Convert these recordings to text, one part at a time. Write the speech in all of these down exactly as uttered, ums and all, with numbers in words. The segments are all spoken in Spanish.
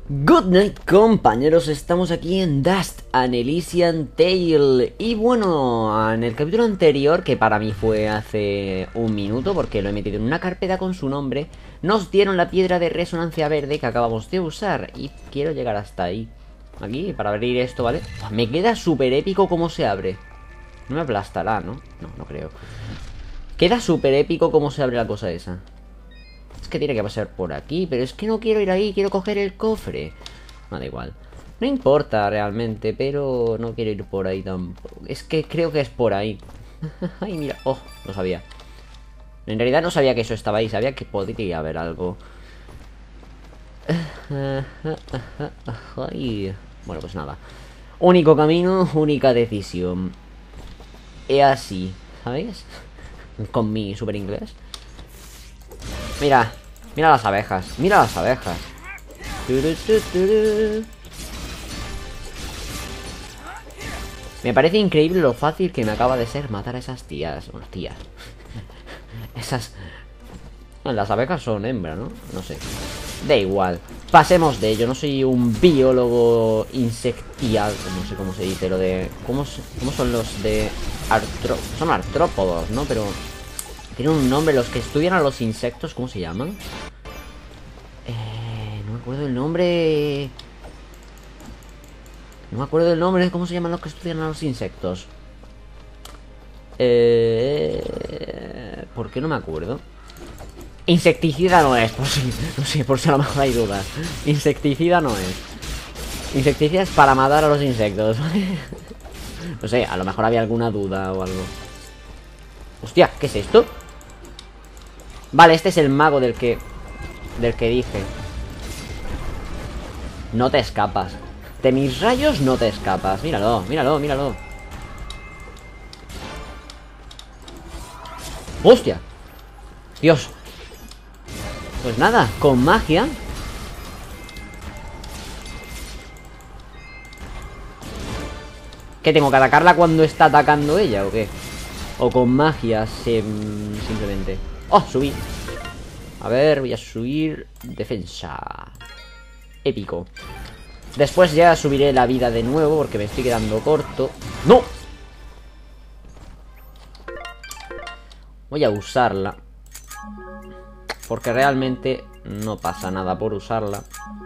Good night, compañeros, estamos aquí en Dust and Elysian Tale. Y bueno, en el capítulo anterior, que para mí fue hace un minuto porque lo he metido en una carpeta con su nombre, nos dieron la piedra de resonancia verde que acabamos de usar. Y quiero llegar hasta ahí, aquí, para abrir esto, ¿vale? Me queda súper épico cómo se abre. No me aplastará, ¿no? No, no creo. Queda súper épico cómo se abre la cosa esa. Es que tiene que pasar por aquí, pero es que no quiero ir ahí, quiero coger el cofre. No, da igual. No importa realmente, pero no quiero ir por ahí tampoco. Es que creo que es por ahí. Ay, mira. Oh, no sabía. En realidad no sabía que eso estaba ahí, sabía que podría haber algo. Ay. Bueno, pues nada. Único camino, única decisión. Es así, ¿sabéis? Con mi super inglés. Mira, mira las abejas, mira las abejas. Me parece increíble lo fácil que me acaba de ser matar a esas tías. Bueno, tías. Esas... Las abejas son hembra, ¿no? No sé. Da igual. Pasemos de ello. No soy un biólogo insectial. No sé cómo se dice lo de... ¿Cómo, cómo son los de... Artro... Son artrópodos, ¿no? Pero... Tienen un nombre, los que estudian a los insectos, ¿cómo se llaman? Eh, no me acuerdo el nombre. No me acuerdo el nombre, ¿cómo se llaman los que estudian a los insectos? Eh, ¿Por qué no me acuerdo? Insecticida no es, por si, no sé, por si a lo mejor hay dudas. Insecticida no es. Insecticida es para matar a los insectos. No sé, a lo mejor había alguna duda o algo. Hostia, ¿qué es esto? Vale, este es el mago del que... Del que dije. No te escapas. De mis rayos no te escapas. Míralo, míralo, míralo. ¡Hostia! Dios. Pues nada, con magia. ¿Qué tengo que atacarla cuando está atacando ella o qué? O con magia sim simplemente. ¡Oh! Subí. A ver, voy a subir. Defensa. Épico. Después ya subiré la vida de nuevo porque me estoy quedando corto. ¡No! Voy a usarla porque realmente no pasa nada por usarla.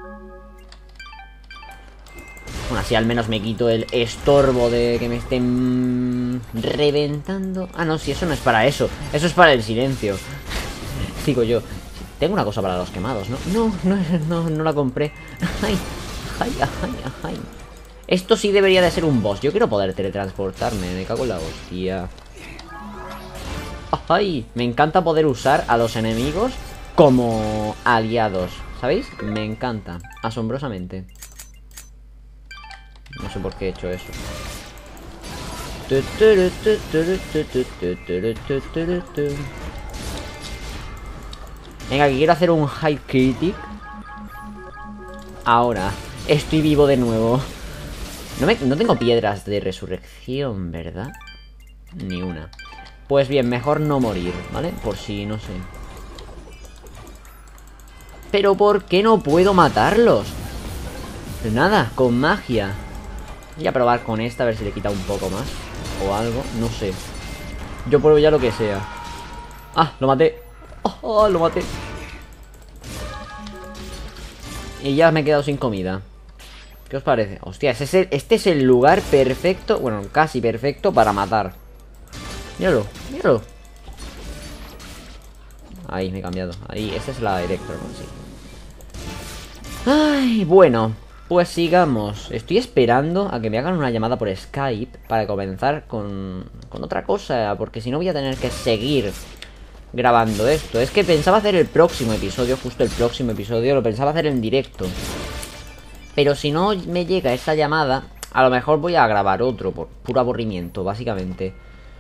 Bueno, así al menos me quito el estorbo de que me estén reventando. Ah, no, si eso no es para eso. Eso es para el silencio. Digo yo. Tengo una cosa para los quemados, ¿no? No, no, no, no la compré. Ay, ay, ay, ay. Esto sí debería de ser un boss. Yo quiero poder teletransportarme. Me cago en la hostia. Ay, me encanta poder usar a los enemigos como aliados. ¿Sabéis? Me encanta. Asombrosamente. No sé por qué he hecho eso. Venga, que quiero hacer un high critic. Ahora, estoy vivo de nuevo. No, me, no tengo piedras de resurrección, ¿verdad? Ni una. Pues bien, mejor no morir, ¿vale? Por si, no sé. Pero ¿por qué no puedo matarlos? Pues nada, con magia. Voy a probar con esta a ver si le quita un poco más o algo, no sé. Yo pruebo ya lo que sea. Ah, lo maté. Oh, oh, lo maté. Y ya me he quedado sin comida. ¿Qué os parece? Hostia, este es el, este es el lugar perfecto. Bueno, casi perfecto para matar. Míralo, míralo. Ahí, me he cambiado. Ahí, esta es la Electro, ¿no? Sí. Ay, bueno, pues sigamos. Estoy esperando a que me hagan una llamada por Skype para comenzar con, con otra cosa, porque si no voy a tener que seguir grabando esto. Es que pensaba hacer el próximo episodio, justo el próximo episodio, lo pensaba hacer en directo. Pero si no me llega esta llamada, a lo mejor voy a grabar otro, por puro aburrimiento, básicamente.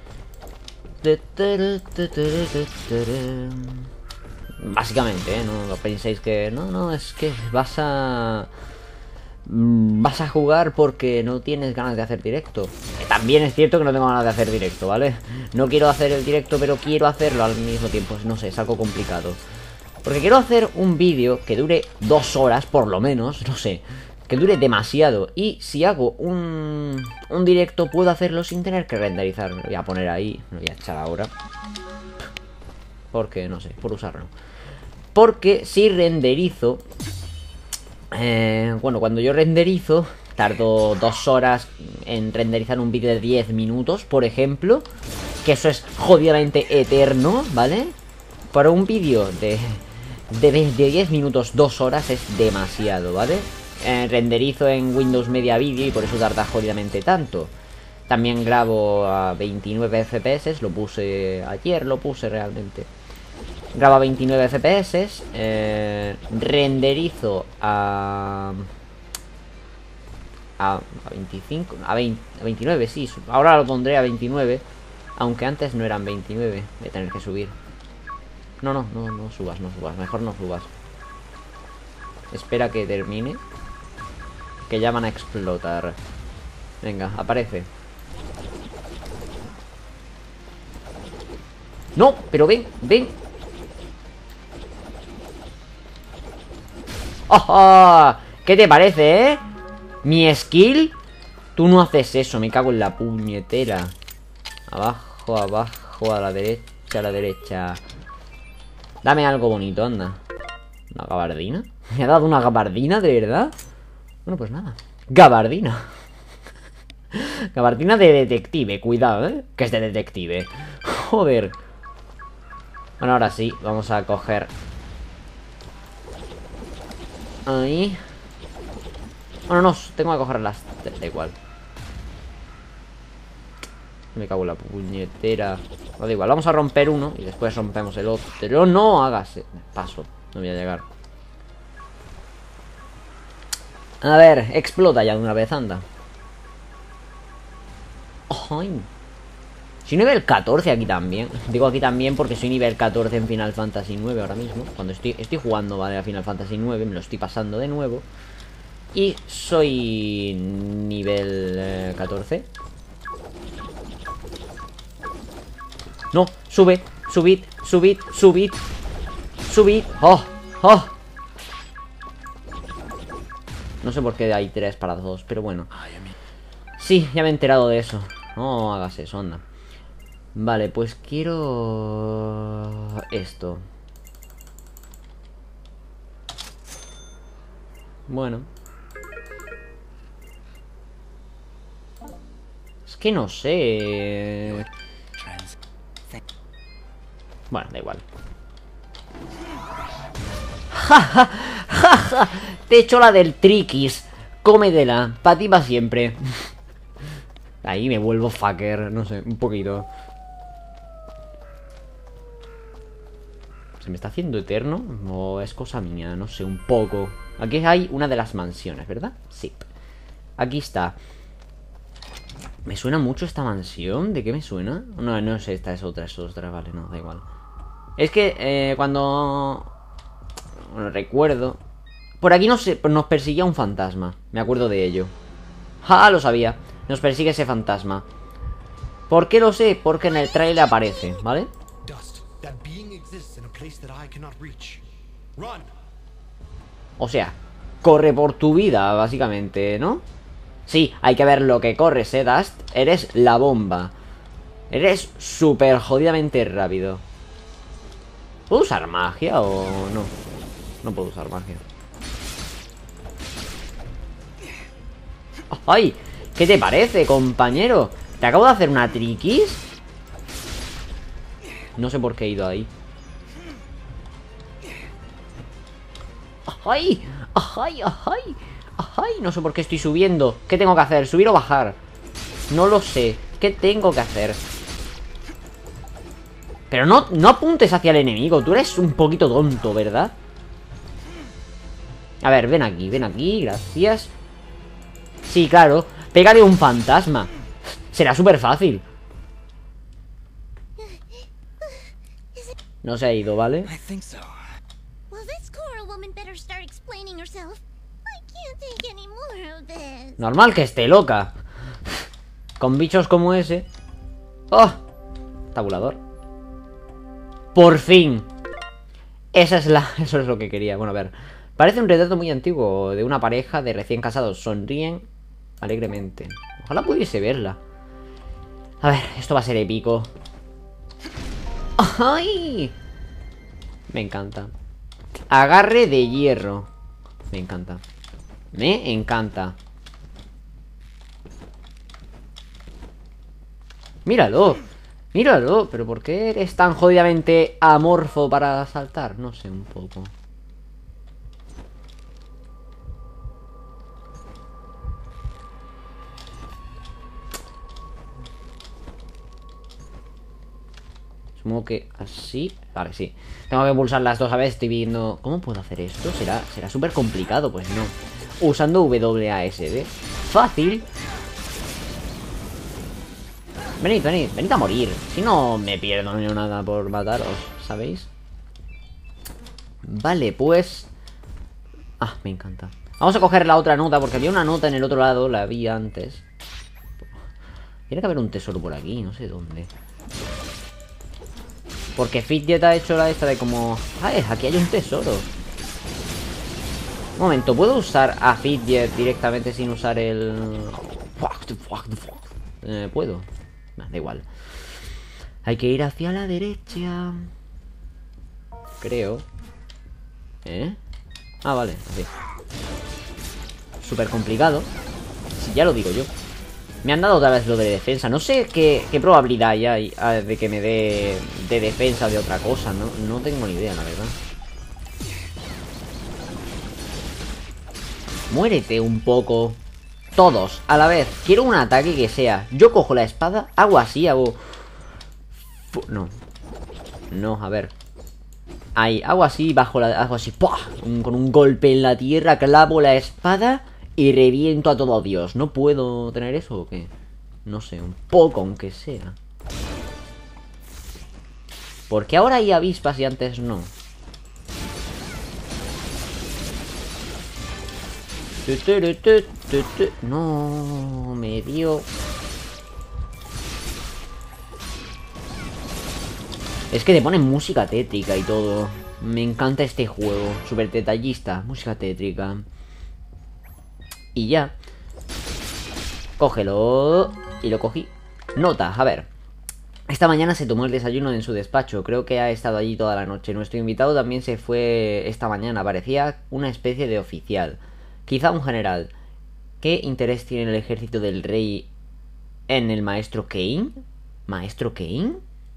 Básicamente, ¿eh? No, no penséis que... No, no, es que vas a... Vas a jugar porque no tienes ganas de hacer directo. Que también es cierto que no tengo ganas de hacer directo, ¿vale? No quiero hacer el directo, pero quiero hacerlo al mismo tiempo. No sé, es algo complicado. Porque quiero hacer un vídeo que dure dos horas, por lo menos, no sé. Que dure demasiado. Y si hago un, un directo, puedo hacerlo sin tener que renderizar. Me lo voy a poner ahí, me lo voy a echar ahora. Porque, no sé, por usarlo. Porque si renderizo... Eh, bueno, cuando yo renderizo, tardo dos horas en renderizar un vídeo de diez minutos, por ejemplo. Que eso es jodidamente eterno, ¿vale? Para un vídeo de, de, de diez minutos, dos horas es demasiado, ¿vale? Eh, renderizo en Windows Media Video y por eso tarda jodidamente tanto. También grabo a veintinueve F P S, lo puse ayer, lo puse realmente. Grabo a veintinueve F P S, eh, renderizo a... A, a veinticinco, a, veinte, a veintinueve, sí, ahora lo pondré a veintinueve. Aunque antes no eran veintinueve, voy a tener que subir. No, no, no, no subas, no subas, mejor no subas. Espera que termine. Que ya van a explotar. Venga, aparece. No, pero ven, ven. ¡Oh! ¿Qué te parece, eh? Mi skill. Tú no haces eso, me cago en la puñetera. Abajo, abajo, a la derecha, a la derecha. Dame algo bonito, anda. ¿Una gabardina? ¿Me ha dado una gabardina, de verdad? Bueno, pues nada. Gabardina. Gabardina de detective, cuidado, ¿eh? Que es de detective. Joder. Bueno, ahora sí, vamos a coger. Ahí. Bueno, no, tengo que cogerlas. Da igual. Me cago en la puñetera. No, da igual, vamos a romper uno y después rompemos el otro. Pero no hagas paso, no voy a llegar. A ver, explota ya de una vez, anda. Ay. Soy nivel catorce aquí también. Digo aquí también porque soy nivel catorce en Final Fantasy nueve ahora mismo. Cuando estoy, estoy jugando, vale, a Final Fantasy nueve, me lo estoy pasando de nuevo. Y soy nivel eh, catorce. No, sube, subid, subid, subid. Subid, oh, oh. No sé por qué hay tres para dos, pero bueno. Sí, ya me he enterado de eso. No hagas eso, anda. Vale, pues quiero... Esto. Bueno. Es que no sé... Bueno, da igual. ¡Ja, ja, ja, ja! Te he hecho la del triquis. Cómedela, pa' ti pa' siempre. Ahí me vuelvo fucker, no sé, un poquito. ¿Se me está haciendo eterno? O es cosa mía, no sé, un poco. Aquí hay una de las mansiones, ¿verdad? Sí. Aquí está. ¿Me suena mucho esta mansión? ¿De qué me suena? No, no sé, esta es otra, es otra, vale, no, da igual. Es que eh, cuando... Bueno, recuerdo... Por aquí nos, nos perseguía un fantasma. Me acuerdo de ello. ¡Ja! Lo sabía. Nos persigue ese fantasma. ¿Por qué lo sé? Porque en el trailer aparece, ¿vale? O sea, corre por tu vida, básicamente, ¿no? Sí, hay que ver lo que corres, ¿eh, Dust? Eres la bomba. Eres súper jodidamente rápido. ¿Puedo usar magia o no? No puedo usar magia. ¡Ay! ¿Qué te parece, compañero? ¿Te acabo de hacer una triquis? No sé por qué he ido ahí. ¡Ay! ¡Ay! ¡Ay! ¡Ay! No sé por qué estoy subiendo. ¿Qué tengo que hacer? ¿Subir o bajar? No lo sé. ¿Qué tengo que hacer? Pero no, no apuntes hacia el enemigo. Tú eres un poquito tonto, ¿verdad? A ver, ven aquí, ven aquí, gracias. Sí, claro, pégale un fantasma. Será súper fácil. No se ha ido, ¿vale? Normal que esté loca. Con bichos como ese. ¡Oh! Tabulador. Por fin. Esa es la... Eso es lo que quería. Bueno, a ver. Parece un retrato muy antiguo de una pareja de recién casados. Sonríen alegremente. Ojalá pudiese verla. A ver, esto va a ser épico. ¡Ay! Me encanta. Agarre de hierro. Me encanta. Me encanta. Míralo. Míralo. Pero ¿por qué eres tan jodidamente amorfo para saltar? No sé, un poco. Supongo que así. Vale, sí. Tengo que pulsar las dos a veces. Estoy viendo... ¿Cómo puedo hacer esto? ¿Será, será súper complicado? Pues no. Usando W A S D. Fácil. Venid, venid. Venid a morir. Si no me pierdo ni nada por mataros, ¿sabéis? Vale, pues... Ah, me encanta. Vamos a coger la otra nota, porque había una nota en el otro lado. La vi antes. Tiene que haber un tesoro por aquí, no sé dónde. Porque Fidget ha hecho la esta de como... ¡Ay, aquí hay un tesoro! Un momento, ¿puedo usar a Fidget directamente sin usar el...? Eh, ¿Puedo? Nah, da igual. Hay que ir hacia la derecha. Creo. ¿Eh? Ah, vale, así. Súper complicado. Si ya lo digo yo. Me han dado otra vez lo de defensa. No sé qué, qué probabilidad hay de que me dé de defensa de otra cosa. No, no tengo ni idea, la verdad. Muérete un poco. Todos, a la vez. Quiero un ataque que sea... Yo cojo la espada, hago así, hago... No. No, a ver. Ahí, hago así, bajo la... Hago así, ¡pua! Con un golpe en la tierra, clavo la espada... Y reviento a todo Dios. ¿No puedo tener eso o qué? No sé, un poco aunque sea. ¿Por qué ahora hay avispas y antes no? No, me dio... Es que te ponen música tétrica y todo. Me encanta este juego. Súper detallista, música tétrica. Y ya. Cógelo. Y lo cogí. Nota, a ver. Esta mañana se tomó el desayuno en su despacho. Creo que ha estado allí toda la noche. Nuestro invitado también se fue esta mañana. Parecía una especie de oficial. Quizá un general. ¿Qué interés tiene el ejército del rey en el maestro Kane? ¿Maestro Kane?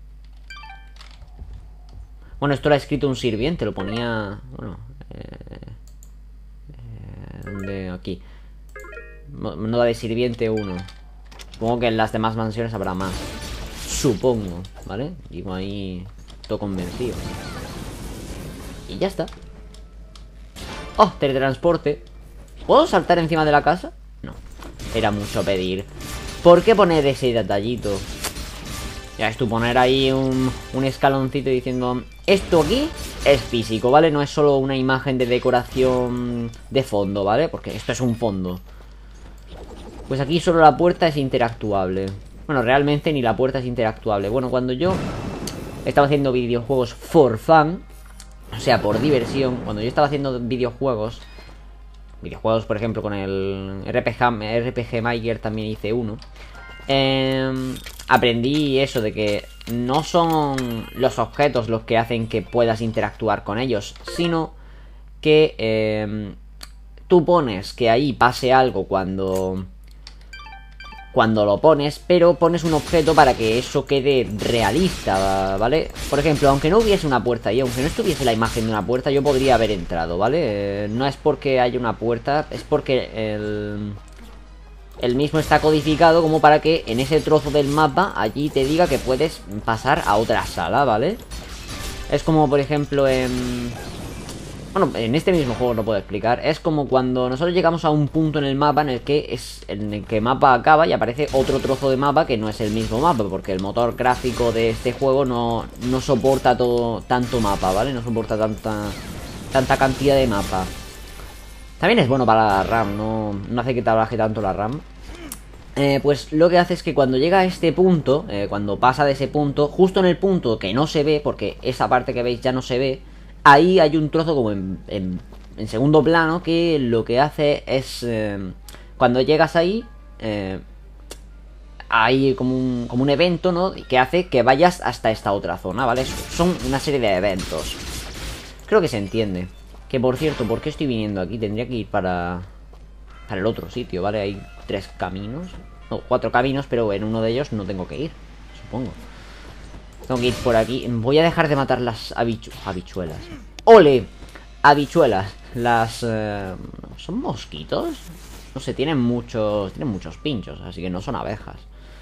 Bueno, esto lo ha escrito un sirviente. Lo ponía... Bueno... Eh, eh, ¿Dónde? Aquí. Nota de sirviente uno. Supongo que en las demás mansiones habrá más. Supongo, ¿vale? Digo ahí todo convencido. Y ya está. Oh, teletransporte. ¿Puedo saltar encima de la casa? No, era mucho pedir. ¿Por qué poner ese detallito? Ya es tú poner ahí un, un escaloncito diciendo... Esto aquí es físico, ¿vale? No es solo una imagen de decoración de fondo, ¿vale? Porque esto es un fondo. Pues aquí solo la puerta es interactuable. Bueno, realmente ni la puerta es interactuable. Bueno, cuando yo estaba haciendo videojuegos for fun, o sea, por diversión, cuando yo estaba haciendo videojuegos, videojuegos, por ejemplo, con el R P G, R P G Maker también hice uno, eh, aprendí eso de que no son los objetos los que hacen que puedas interactuar con ellos, sino que eh, tú pones que ahí pase algo cuando... Cuando lo pones, pero pones un objeto para que eso quede realista, ¿vale? Por ejemplo, aunque no hubiese una puerta ahí, aunque no estuviese la imagen de una puerta, yo podría haber entrado, ¿vale? Eh, no es porque haya una puerta, es porque el, el mismo está codificado como para que en ese trozo del mapa allí te diga que puedes pasar a otra sala, ¿vale? Es como, por ejemplo, en... Bueno, en este mismo juego lo puedo explicar. Es como cuando nosotros llegamos a un punto en el mapa en el que es en el que el mapa acaba y aparece otro trozo de mapa que no es el mismo mapa, porque el motor gráfico de este juego no, no soporta todo tanto mapa, ¿vale? No soporta tanta tanta cantidad de mapa. También es bueno para la RAM, no, no hace que trabaje tanto la RAM. Eh, pues lo que hace es que cuando llega a este punto, eh, cuando pasa de ese punto, justo en el punto que no se ve, porque esa parte que veis ya no se ve, ahí hay un trozo como en, en, en segundo plano que lo que hace es... Eh, cuando llegas ahí... Eh, hay como un, como un evento, ¿no? Que hace que vayas hasta esta otra zona, ¿vale? Son una serie de eventos. Creo que se entiende. Que por cierto, ¿por qué estoy viniendo aquí? Tendría que ir para... Para el otro sitio, ¿vale? Hay tres caminos. No, cuatro caminos, pero en uno de ellos no tengo que ir, supongo. Tengo que ir por aquí. Voy a dejar de matar las habichu habichuelas. ¡Ole! Habichuelas. Las... Eh... ¿Son mosquitos? No sé, tienen muchos... Tienen muchos pinchos, así que no son abejas.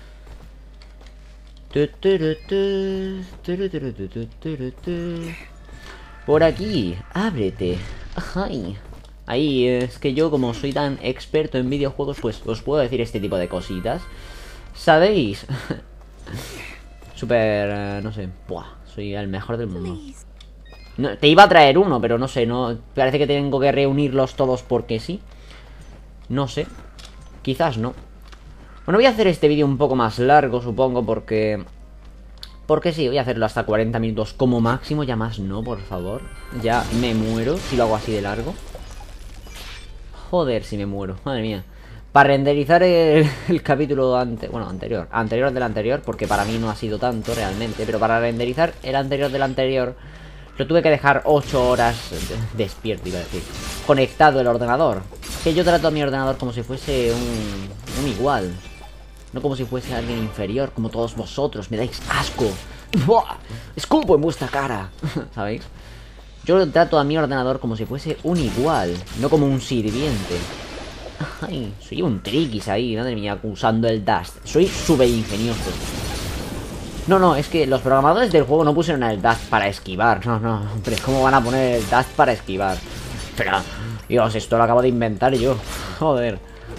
Por aquí, ábrete. Ay. Ahí, es que yo como soy tan experto en videojuegos, pues os puedo decir este tipo de cositas. ¿Sabéis? Súper, uh, no sé. Buah, soy el mejor del mundo. No, te iba a traer uno, pero no sé, no. Parece que tengo que reunirlos todos porque sí. No sé. Quizás no. Bueno, voy a hacer este vídeo un poco más largo, supongo, porque... Porque sí, voy a hacerlo hasta cuarenta minutos como máximo. Ya más no, por favor. Ya me muero si lo hago así de largo. Joder, si me muero, madre mía. Para renderizar el, el capítulo ante, bueno, anterior Anterior del anterior, porque para mí no ha sido tanto realmente. Pero para renderizar el anterior del anterior lo tuve que dejar ocho horas despierto, iba a decir, conectado el ordenador. Que yo trato a mi ordenador como si fuese un, un igual, no como si fuese alguien inferior, como todos vosotros. Me dais asco. ¡Buah! Escupo en vuestra cara. ¿Sabéis? Yo trato a mi ordenador como si fuese un igual, no como un sirviente. Ay, soy un triquis ahí, madre mía, usando el Dust. Soy súper ingenioso. No, no, es que los programadores del juego no pusieron el Dust para esquivar. No, no, hombre, ¿cómo van a poner el Dust para esquivar? Pero, Dios, esto lo acabo de inventar yo. Joder.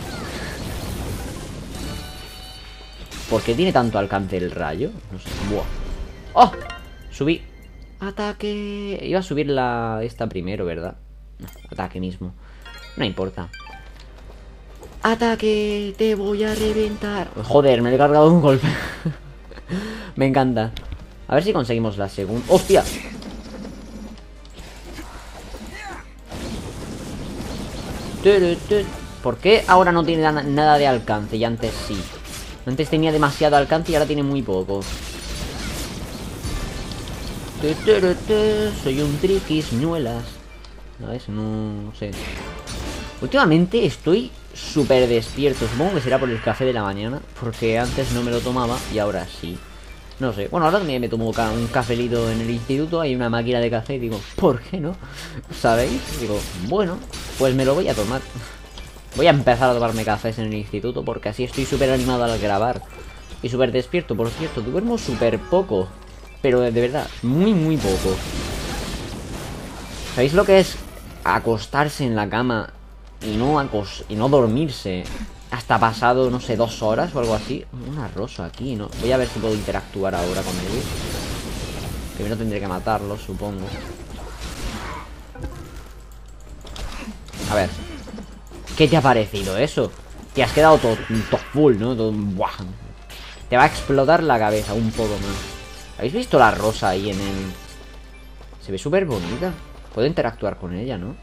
¿Por qué tiene tanto alcance el rayo? No sé. Buah. ¡Oh! Subí. Ataque. Iba a subir la... esta primero, ¿verdad? No, ataque mismo. No importa. Ataque. Te voy a reventar. Joder, me he cargado un golpe. Me encanta. A ver si conseguimos la segunda. ¡Hostia! ¿Por qué ahora no tiene nada de alcance y antes sí? Antes tenía demasiado alcance y ahora tiene muy poco. Soy un triquis, ñuelas. ¿Sabes? No, no sé. Últimamente estoy súper despierto. Supongo que será por el café de la mañana, porque antes no me lo tomaba y ahora sí. No sé. Bueno, ahora también me tomo un cafelito en el instituto. Hay una máquina de café y digo, ¿por qué no? ¿Sabéis? Digo, bueno, pues me lo voy a tomar. Voy a empezar a tomarme cafés en el instituto, porque así estoy súper animado al grabar. Y súper despierto, por cierto. Duermo súper poco, pero de verdad, muy muy poco. ¿Sabéis lo que es acostarse en la cama y no, acos y no dormirse hasta pasado, no sé, dos horas o algo así? Una rosa aquí, ¿no? Voy a ver si puedo interactuar ahora con ellos. Primero tendré que matarlos, supongo. A ver. ¿Qué te ha parecido eso? Te has quedado todo, todo full, ¿no? Todo, ¡buah! Te va a explotar la cabeza un poco más. ¿Habéis visto la rosa ahí en el...? Se ve súper bonita. Puedo interactuar con ella, ¿no?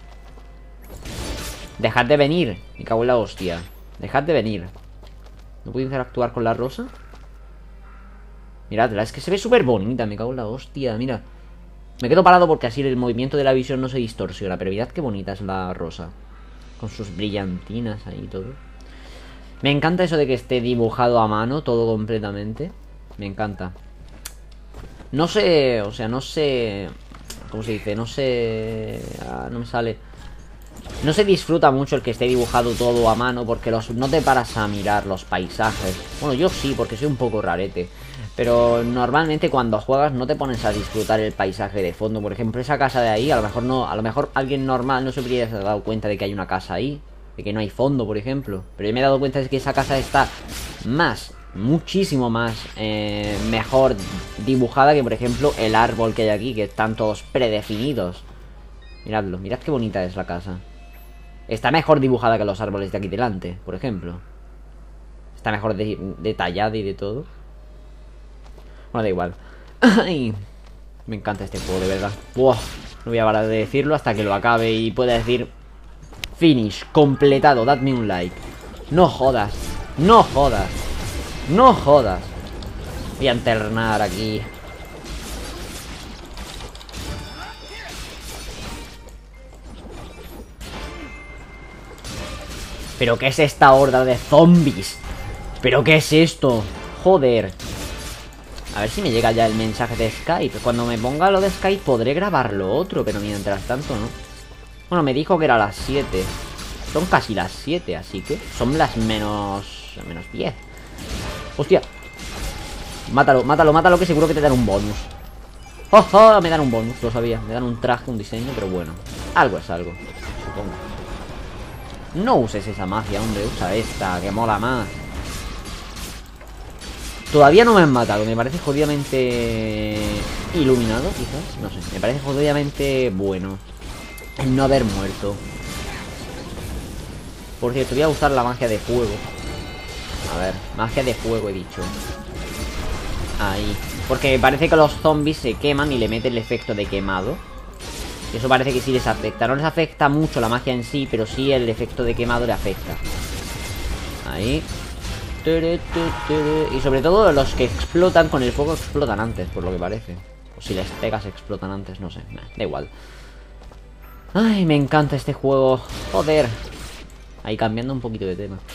Dejad de venir. Me cago en la hostia. Dejad de venir. ¿No puedo interactuar con la rosa? Miradla, es que se ve súper bonita. Me cago en la hostia, mira. Me quedo parado porque así el movimiento de la visión no se distorsiona. Pero mirad qué bonita es la rosa. Con sus brillantinas ahí y todo. Me encanta eso de que esté dibujado a mano todo completamente. Me encanta. No sé, o sea, no sé... ¿Cómo se dice? No sé... Ah, no me sale... No se disfruta mucho el que esté dibujado todo a mano, porque los, no te paras a mirar los paisajes. Bueno, yo sí, porque soy un poco rarete. Pero normalmente cuando juegas no te pones a disfrutar el paisaje de fondo. Por ejemplo, esa casa de ahí, a lo mejor no, a lo mejor alguien normal no se habría dado cuenta de que hay una casa ahí, de que no hay fondo, por ejemplo. Pero yo me he dado cuenta de que esa casa está más, muchísimo más eh, mejor dibujada que, por ejemplo, el árbol que hay aquí, que están todos predefinidos. Miradlo, mirad qué bonita es la casa. Está mejor dibujada que los árboles de aquí delante, por ejemplo. Está mejor de, detallada y de todo. Bueno, da igual. Ay, me encanta este juego, de verdad. Buah. No voy a parar de decirlo hasta que lo acabe y pueda decir finish, completado, dadme un like. No jodas, no jodas, no jodas. Voy a alternar aquí. ¿Pero qué es esta horda de zombies? ¿Pero qué es esto? Joder. A ver si me llega ya el mensaje de Skype. Cuando me ponga lo de Skype podré grabar lo otro, pero mientras tanto no. Bueno, me dijo que era a las siete. Son casi las siete, así que son las menos... menos diez. Hostia. Mátalo, mátalo, mátalo, que seguro que te dan un bonus. ¡Oh, oh! Me dan un bonus, lo sabía. Me dan un traje, un diseño, pero bueno. Algo es algo, supongo. No uses esa magia, hombre. Usa esta, que mola más. Todavía no me han matado, me parece jodidamente iluminado, quizás, no sé, me parece jodidamente bueno el no haber muerto. Por cierto, voy a usar la magia de fuego. A ver, magia de fuego he dicho. Ahí, porque parece que los zombies se queman y le mete el efecto de quemado. Y eso parece que sí les afecta, no les afecta mucho la magia en sí, pero sí el efecto de quemado le afecta. Ahí. Y sobre todo los que explotan con el fuego explotan antes, por lo que parece. O si les pegas explotan antes, no sé, nah, da igual. Ay, me encanta este juego. Joder. Ahí cambiando un poquito de tema.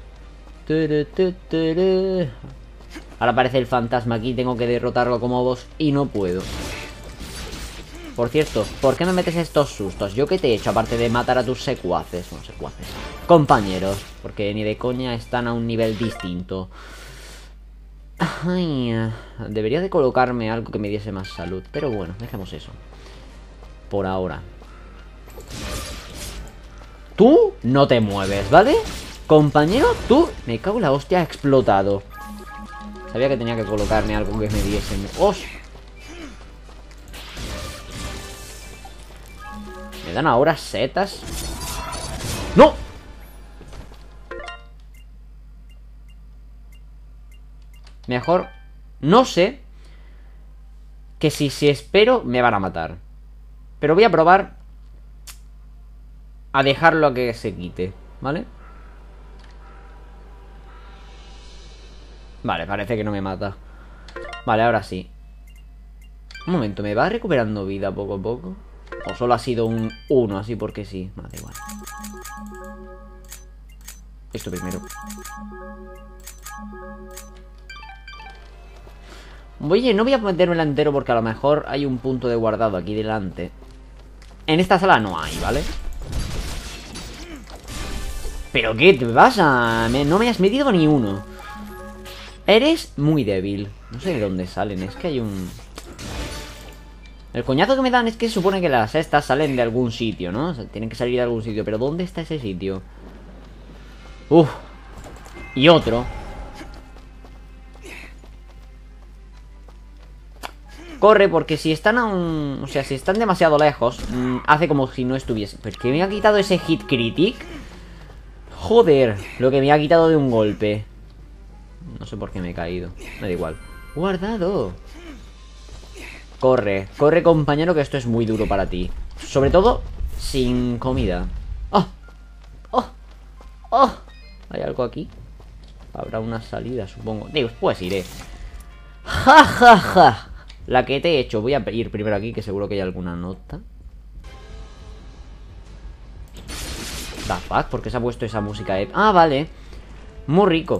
Ahora aparece el fantasma aquí, tengo que derrotarlo como boss y no puedo. Por cierto, ¿por qué me metes estos sustos? ¿Yo qué te he hecho aparte de matar a tus secuaces? No, secuaces. Compañeros, porque ni de coña están a un nivel distinto. Ay, debería de colocarme algo que me diese más salud, pero bueno, dejemos eso. Por ahora. Tú no te mueves, ¿vale? Compañero, tú... Me cago en la hostia, ha explotado. Sabía que tenía que colocarme algo que me diese... ¡Oh! ¿Me dan ahora setas? ¡No! Mejor... No sé... Que si, si espero me van a matar. Pero voy a probar... A dejarlo a que se quite, ¿vale? Vale, parece que no me mata. Vale, ahora sí. Un momento, ¿me va recuperando vida poco a poco? ¿O solo ha sido un uno así porque sí? Vale, igual. Esto primero. Oye, no voy a metérmela entero porque a lo mejor hay un punto de guardado aquí delante. En esta sala no hay, ¿vale? ¿Pero qué te pasa? Me, no me has metido ni uno. Eres muy débil. No sé de dónde salen, es que hay un... El coñazo que me dan es que se supone que las estas salen de algún sitio, ¿no? O sea, tienen que salir de algún sitio, pero ¿dónde está ese sitio? Uf. Y otro. Corre, porque si están aún... O sea, si están demasiado lejos, mmm, hace como si no estuviese. ¿Pero qué me ha quitado ese hit critic? Joder, lo que me ha quitado de un golpe. No sé por qué me he caído. Me da igual. Guardado. Corre, corre compañero, que esto es muy duro para ti. Sobre todo, sin comida. ¡Oh! ¡Oh! ¡Oh! ¿Hay algo aquí? Habrá una salida, supongo. Después iré. ¡Ja, ja, ja! La que te he hecho. Voy a ir primero aquí, que seguro que hay alguna nota. The fuck, ¿por qué se ha puesto esa música? Ah, vale. Muy rico.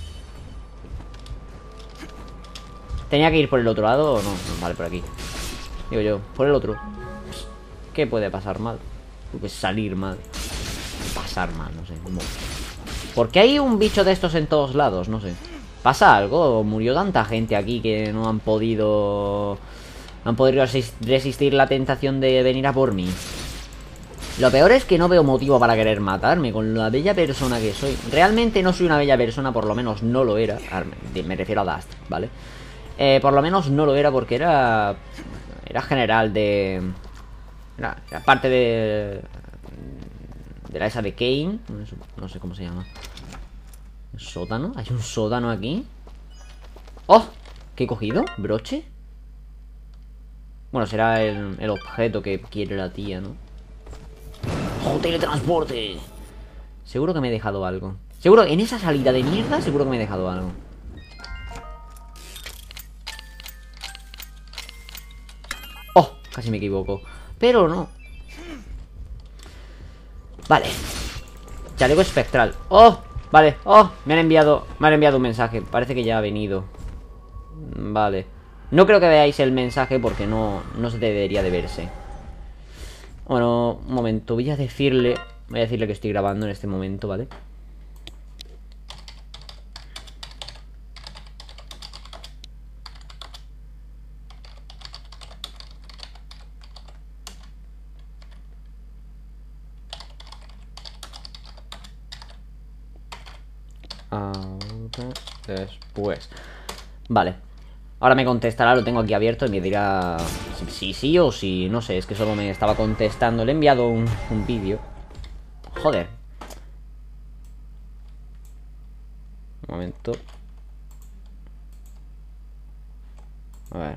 ¿Tenía que ir por el otro lado o no? No, vale, por aquí. Digo yo, por el otro. ¿Qué puede pasar mal? Puede salir mal. Pasar mal, no sé. ¿Por qué hay un bicho de estos en todos lados? No sé. ¿Pasa algo? ¿Murió tanta gente aquí que no han podido... No han podido resistir la tentación de venir a por mí? Lo peor es que no veo motivo para querer matarme con la bella persona que soy. Realmente no soy una bella persona, por lo menos no lo era. Me refiero a Dust, ¿vale? Eh, por lo menos no lo era porque era... Era general de... Era, era parte de... De la esa de Kane. No sé, no sé cómo se llama. ¿Sótano? ¿Hay un sótano aquí? ¡Oh! ¿Qué he cogido? ¿Broche? Bueno, será el, el objeto que quiere la tía, ¿no? ¡Oh, teletransporte! Seguro que me he dejado algo. Seguro, en esa salida de mierda, seguro que me he dejado algo. ¡Oh! Casi me equivoco. Pero no. Vale. Chaleco espectral. ¡Oh! Vale. ¡Oh! Me han enviado, me han enviado un mensaje. Parece que ya ha venido. Vale. No creo que veáis el mensaje porque no, no se debería de verse. Bueno, un momento. Voy a decirle... Voy a decirle que estoy grabando en este momento, ¿vale? Ahora, después. Vale. Ahora me contestará, lo tengo aquí abierto y me dirá si sí, sí o si, no sé, es que solo me estaba contestando. Le he enviado un, un vídeo. Joder. Un momento. A ver.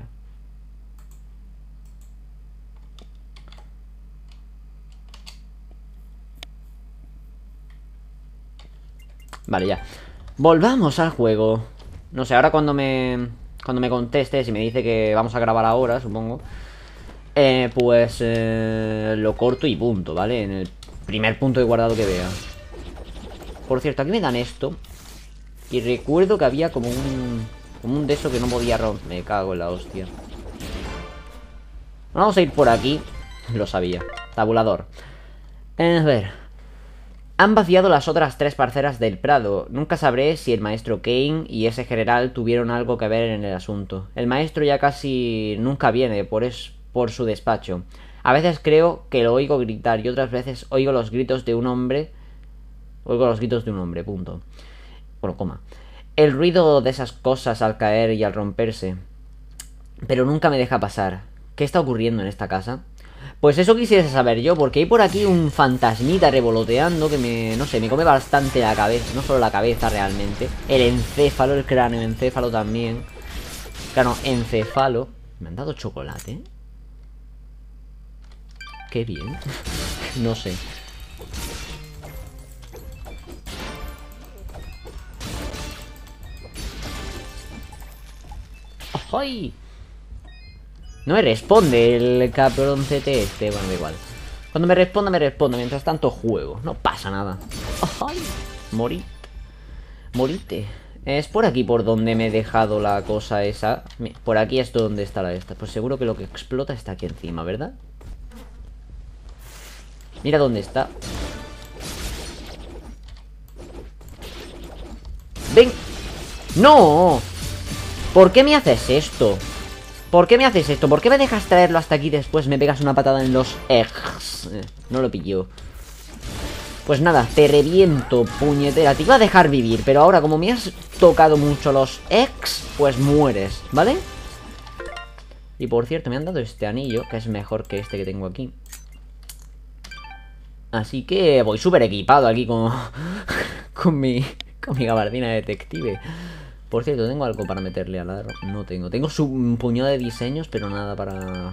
Vale, ya. Volvamos al juego. No sé, ahora cuando me... Cuando me conteste, si me dice que vamos a grabar ahora, supongo, eh, pues eh, lo corto y punto, ¿vale? En el primer punto de guardado que vea. Por cierto, aquí me dan esto. Y recuerdo que había como un... Como un de eso que no podía romper. Me cago en la hostia. Vamos a ir por aquí. Lo sabía. Tabulador. Eh, a ver. Han vaciado las otras tres parcelas del Prado. Nunca sabré si el maestro Kane y ese general tuvieron algo que ver en el asunto. El maestro ya casi nunca viene por, es, por su despacho. A veces creo que lo oigo gritar y otras veces oigo los gritos de un hombre. Oigo los gritos de un hombre, punto. Bueno, coma. El ruido de esas cosas al caer y al romperse. Pero nunca me deja pasar. ¿Qué está ocurriendo en esta casa? Pues eso quisiese saber yo, porque hay por aquí un fantasmita revoloteando que me, no sé, me come bastante la cabeza. No solo la cabeza realmente. El encéfalo, el cráneo encéfalo también. Cráneo encéfalo. ¿Me han dado chocolate? Qué bien. No sé. ¡Ay! No me responde el cabroncete este. Bueno, da igual. Cuando me responda, me responde. Mientras tanto, juego. No pasa nada. ¡Ay! Morit. Morite. Es por aquí por donde me he dejado la cosa esa. Por aquí es donde está la esta. Pues seguro que lo que explota está aquí encima, ¿verdad? Mira dónde está. ¡Ven! ¡No! ¿Por qué me haces esto? ¿Por qué me haces esto? ¿Por qué me dejas traerlo hasta aquí y después me pegas una patada en los eggs? Eh, no lo pillo. Pues nada, te reviento, puñetera. Te iba a dejar vivir, pero ahora como me has tocado mucho los eggs, pues mueres, ¿vale? Y por cierto, me han dado este anillo, que es mejor que este que tengo aquí. Así que voy súper equipado aquí con, con mi, con mi gabardina de detective. Por cierto, ¿tengo algo para meterle al aro? No tengo. Tengo su, un puñado de diseños, pero nada para...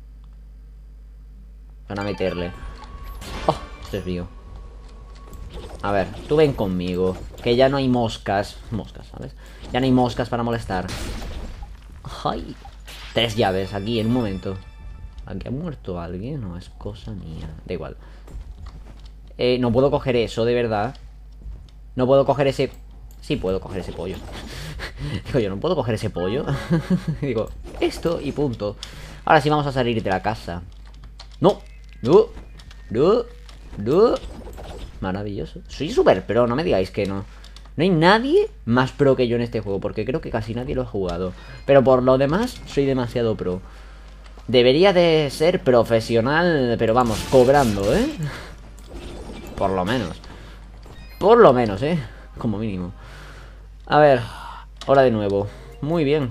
Para meterle. Oh, esto es mío. A ver, tú ven conmigo. Que ya no hay moscas. Moscas, ¿sabes? Ya no hay moscas para molestar. ¡Ay! Tres llaves aquí en un momento. ¿Aquí ha muerto alguien? No, es cosa mía. Da igual. Eh, no puedo coger eso, de verdad. No puedo coger ese... Sí puedo coger ese pollo. Digo yo, no puedo coger ese pollo. Digo, esto y punto. Ahora sí vamos a salir de la casa. No, no, no, no. Maravilloso. Soy súper pro, no me digáis que no. No hay nadie más pro que yo en este juego, porque creo que casi nadie lo ha jugado. Pero por lo demás, soy demasiado pro. Debería de ser profesional, pero vamos, cobrando, ¿eh? Por lo menos. Por lo menos, ¿eh? Como mínimo. A ver, ahora de nuevo. Muy bien.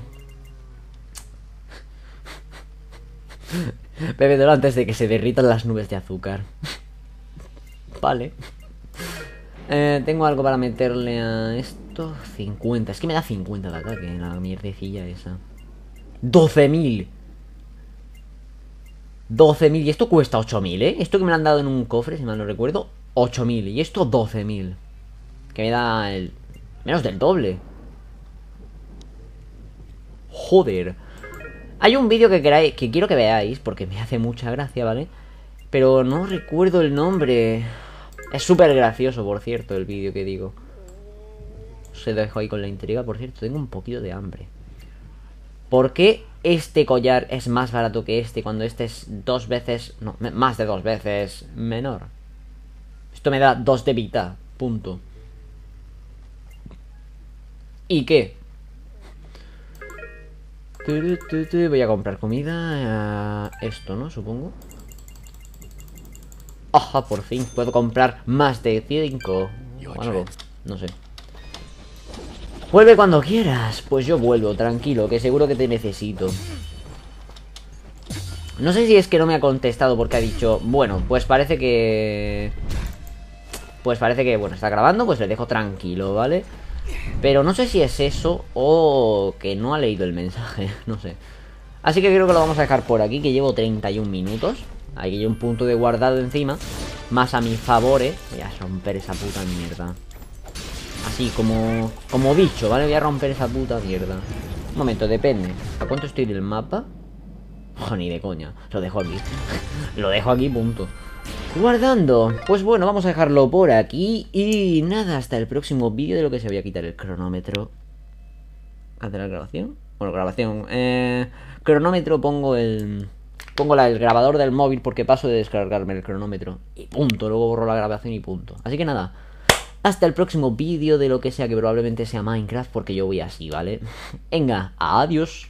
Bébetelo antes de que se derritan las nubes de azúcar. Vale. Eh, tengo algo para meterle a esto. cincuenta. Es que me da cincuenta de ataque la mierdecilla esa. doce mil. doce mil. Y esto cuesta ocho mil, ¿eh? Esto que me lo han dado en un cofre, si mal no recuerdo, ocho mil. Y esto doce mil. Que me da el... menos del doble. Joder. Hay un vídeo que queráis, que quiero que veáis, porque me hace mucha gracia, ¿vale? Pero no recuerdo el nombre. Es súper gracioso, por cierto, el vídeo que digo. Se dejo ahí con la intriga. Por cierto, tengo un poquito de hambre. ¿Por qué este collar es más barato que este cuando este es dos veces... no, más de dos veces menor? Esto me da dos de vida, punto. ¿Y qué? Voy a comprar comida. Esto, ¿no? Supongo. Ajá, por fin puedo comprar más de cinco o algo, no sé. Vuelve cuando quieras. Pues yo vuelvo, tranquilo, que seguro que te necesito. No sé si es que no me ha contestado porque ha dicho, bueno, pues parece que... Pues parece que, bueno, está grabando, pues le dejo tranquilo, ¿vale? Pero no sé si es eso o que no ha leído el mensaje, no sé. Así que creo que lo vamos a dejar por aquí, que llevo treinta y un minutos. Aquí hay un punto de guardado encima. Más a mi favor, ¿eh? Voy a romper esa puta mierda. Así, como... como bicho, ¿vale? Voy a romper esa puta mierda. Un momento, depende. ¿A cuánto estoy del mapa? Oh, ni de coña. Lo dejo aquí. Lo dejo aquí, punto. Guardando. Pues bueno, vamos a dejarlo por aquí. Y nada, hasta el próximo vídeo. De lo que se voy a quitar el cronómetro. ¿Hace la grabación? Bueno, grabación. Eh... Cronómetro, pongo el... Pongo la, el grabador del móvil porque paso de descargarme el cronómetro. Y punto, luego borro la grabación y punto. Así que nada, hasta el próximo vídeo de lo que sea, que probablemente sea Minecraft, porque yo voy así, ¿vale? Venga, adiós.